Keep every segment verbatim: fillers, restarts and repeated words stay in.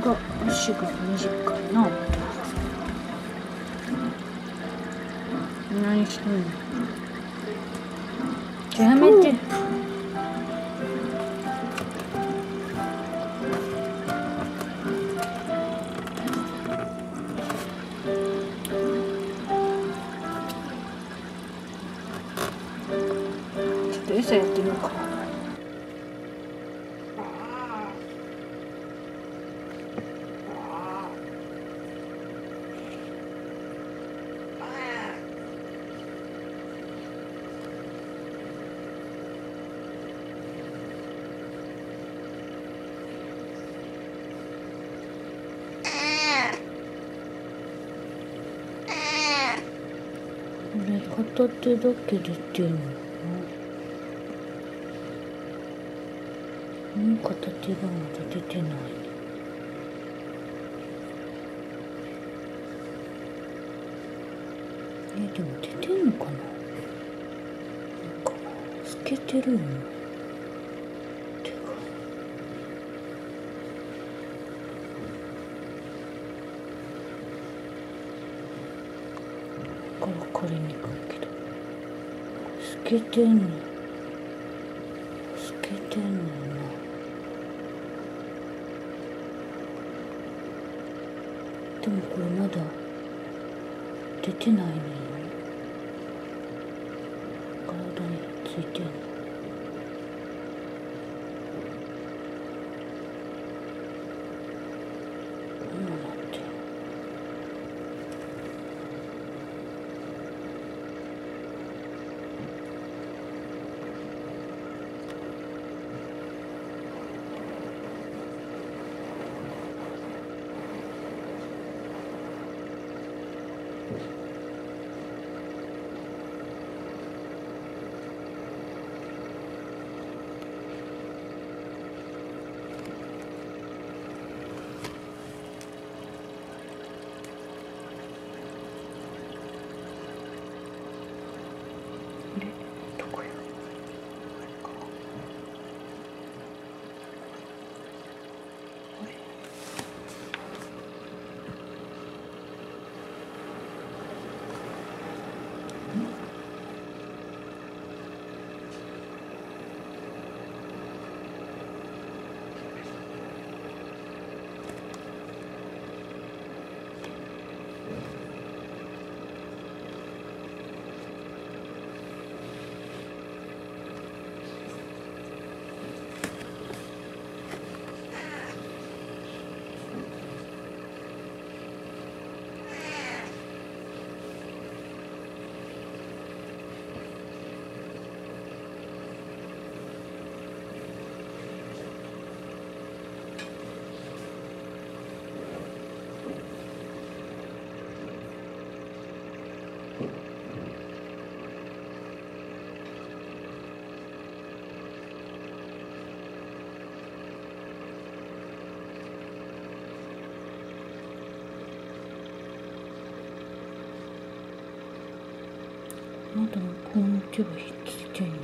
が足が短いな。何してんの。やめて。ちょっと餌やってみようか。これ片手だけ出てんのかな。うん、片手がまだ出てないね。え、でも出てんのかな。なんか透けてるよね、手が。これ分かりにくいけど透けてんの透けてんのよな。でもこれまだ出てないねん。体についてんの。こんななってる。あれどこや。あれまだこの手がひっついてんの。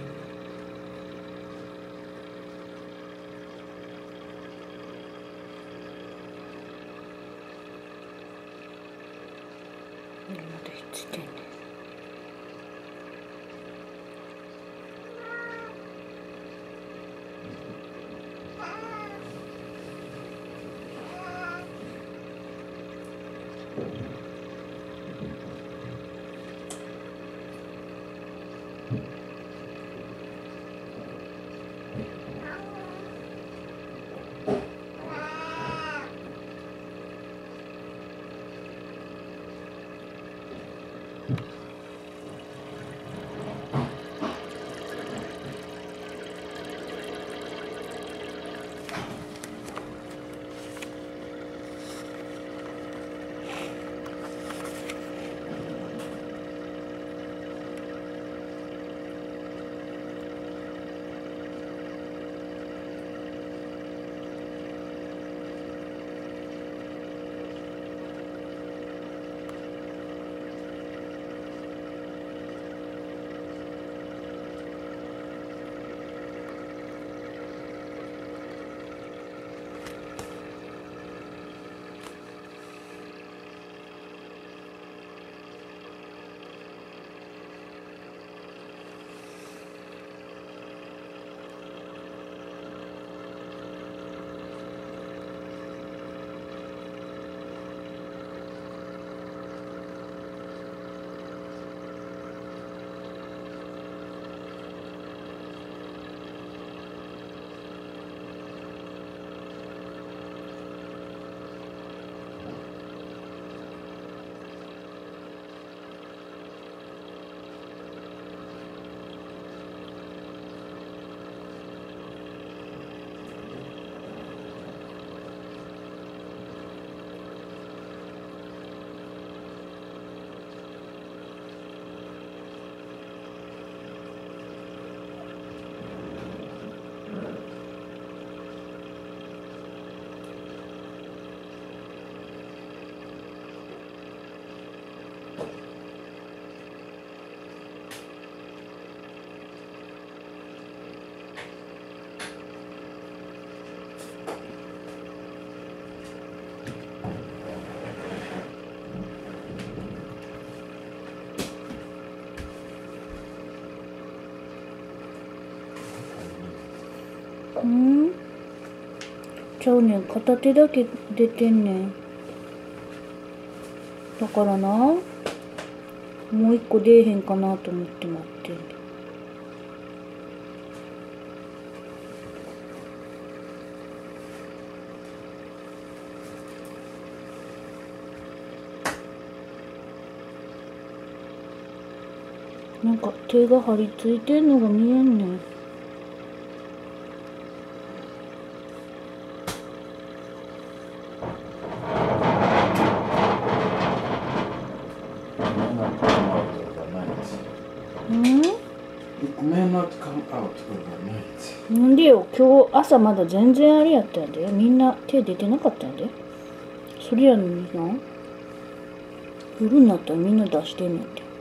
まだひっついてんね。 んちゃうねん、片手だけ出てんねん。だからな、もう一個出えへんかなと思って待ってんねん。なんか手が張り付いてんのが見えんねん。うん？ It may not come out overnight. なんでよ、今日朝まだ全然あれやったんやで。みんな手出てなかったんやで。それやのにな、夜になったらみんな出してんねんて。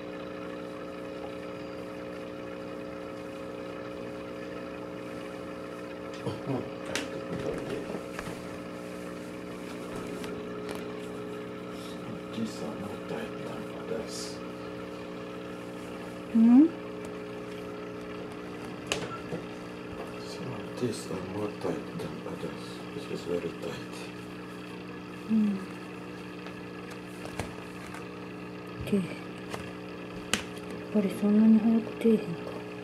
These are more tight than others. うん？ Some of these are more tight than others. This is very tight. うん。出えへん。やっぱりそんなに早く出えへんか。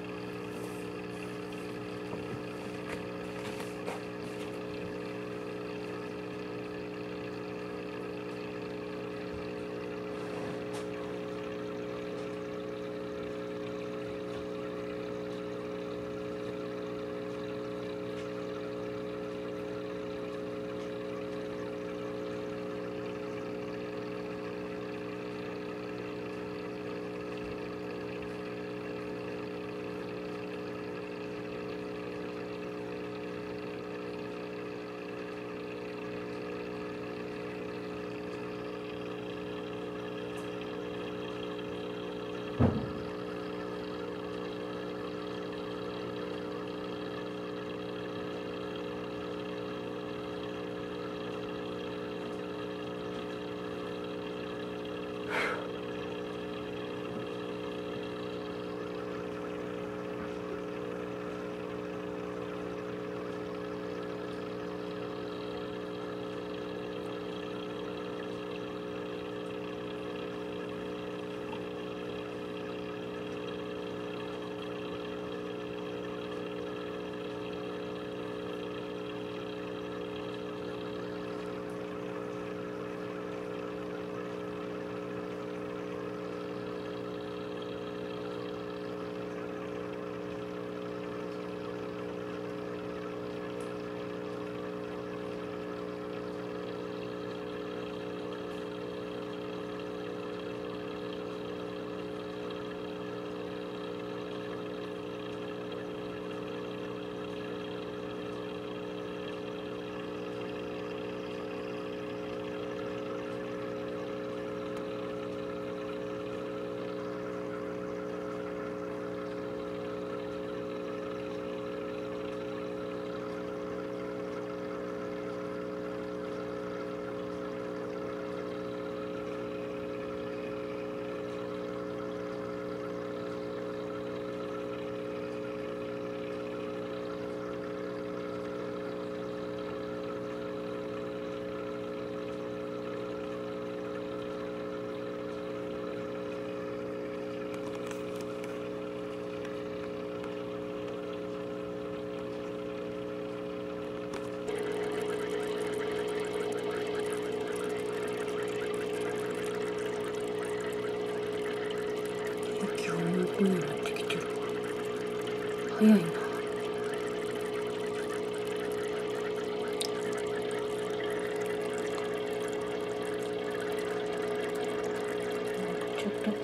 こんなになってきてるわ。早いな。ちょっと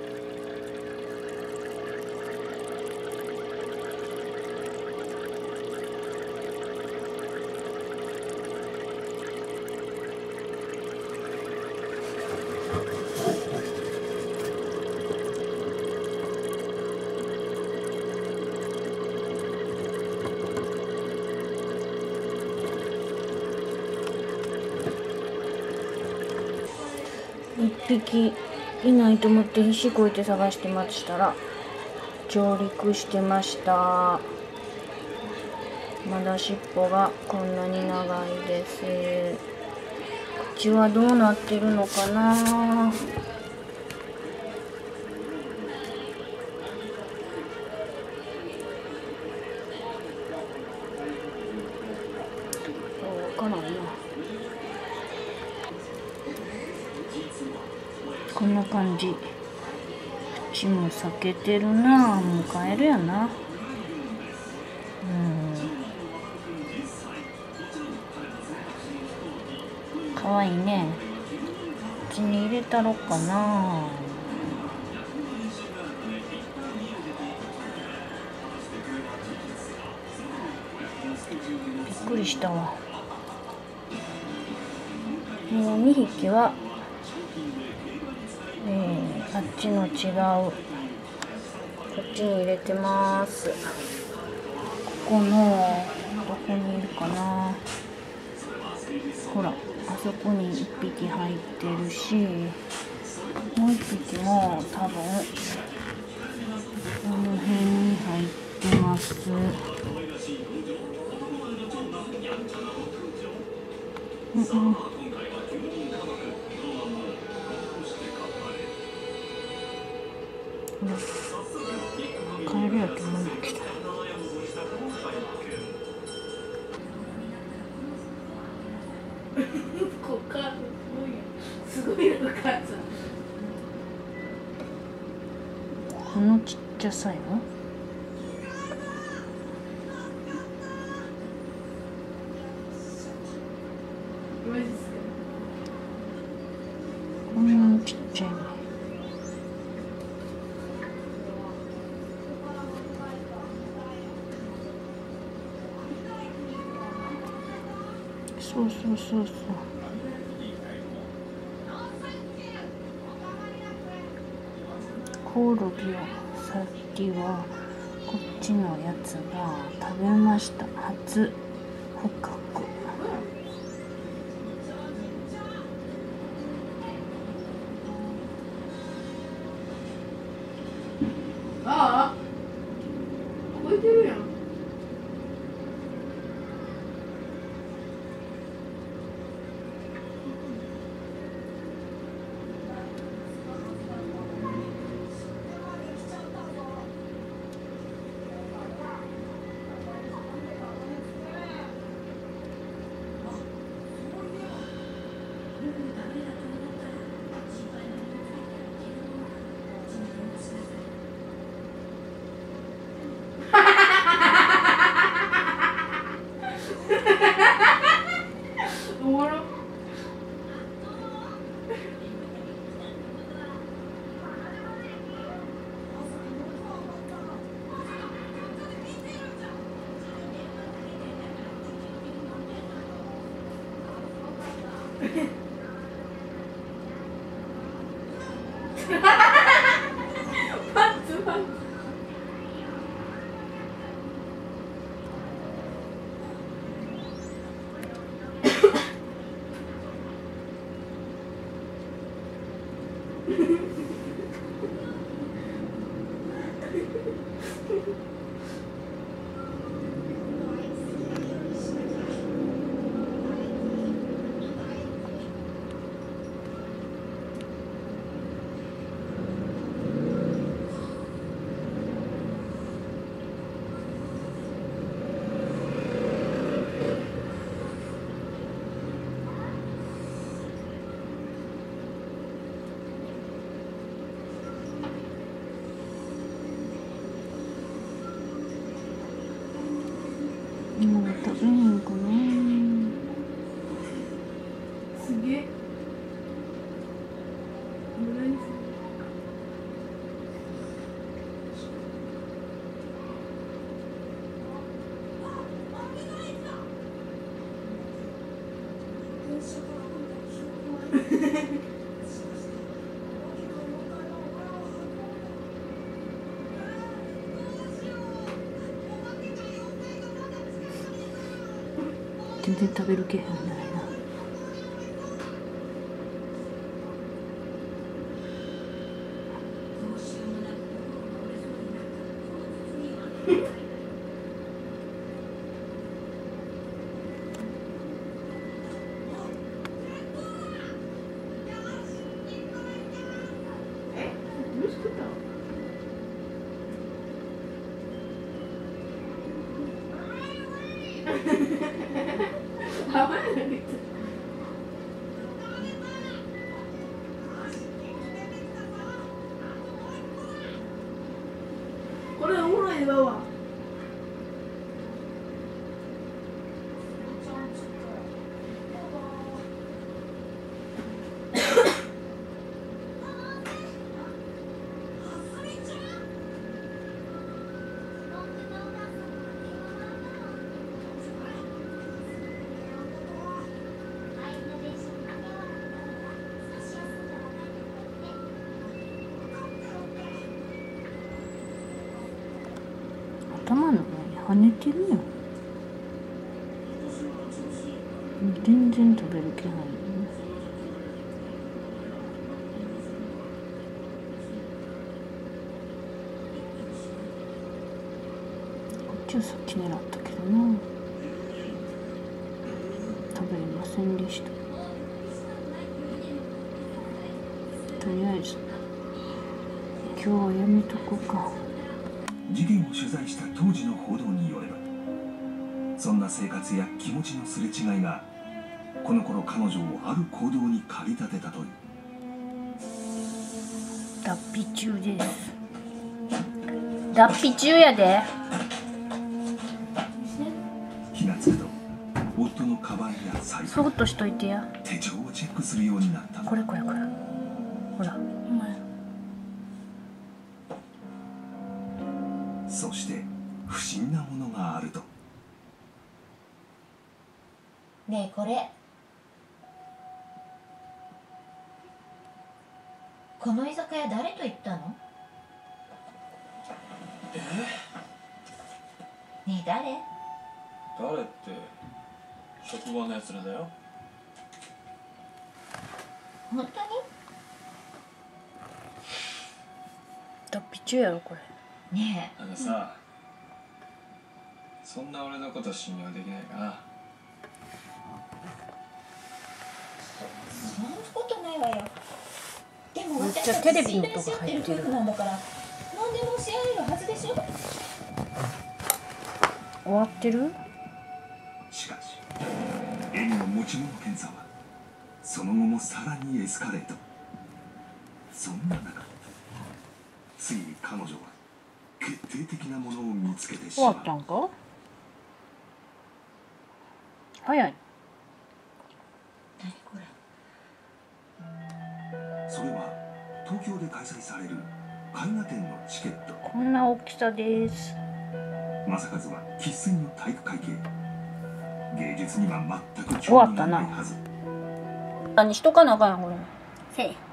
一匹いないと思って必死こいて探してましたら上陸してました。 まだ尻尾がこんなに長いです。口はどうなってるのかな。わからんな。こんな感じ。口も裂けてるな。もうカエルやな。うん。かわいいね。口に入れたろかな。びっくりしたわ。もうにひきは、えー、あっちの違うこっちに入れてます。ここのどこにいるかな。ほら、あそこにいっぴき入ってるし、もういっぴきも多分この辺に入ってます。うんうん、カエルやと思うんだけど。すごいお母さん。このちっちゃさよ。こんなちっちゃいね。そうそうそうそう。コオロギをさっきはこっちのやつが食べました。初捕獲。ああ、覚えてるやん。おもろ。パンツパンツ。今は食べへんかな。すげえ。無駄にする。全然食べる気配ないな。 これおもろいわ。 頭の上に跳ねてるよ。全然飛べる気配よね。こっちはさっき狙ったけどな、飛べませんでした。とりあえず今日はやめとこうか。 事件を取材した当時の報道によれば、そんな生活や気持ちのすれ違いがこの頃彼女をある行動に駆り立てたという。 脱皮中です。脱皮中やで。 気がつくと夫のカバンや財布、 そっとしといてや。 手帳をチェックするようになった。 これこれこれ、ほら。 そして不審なものがあると。 ねえこれ、この居酒屋誰と行ったの？ えねえ誰？ 誰って職場のやつらだよ。 本当に？ 脱皮中やろこれ。 ねあのさ、そんな俺のこと信用できないかな。 そんなことないわよ。でもめっちゃ私たテレビのち信頼し合ってる夫婦なんだから何でもし合えるはずでしょ。 終わってる？ しかしエミの持ち物検査はその後もさらにエスカレート。そんな中、ついに彼女は決定的なものを見つけてし終まう。 わったんか？早い。 何これ？ それは東京で開催される絵画展のチケット。 こんな大きさです。 正和は生粋の体育会系。芸術には全く終興味わったながないはず。 何しとかなあかんやんこれ。せい。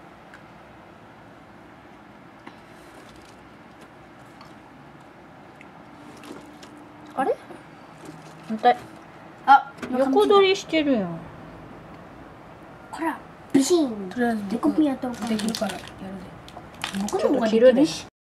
あれ？反対。あ、横取りしてるやん。 こらビシン。 とりあえずデコピンやったらできるからやるで。僕の方ができるし。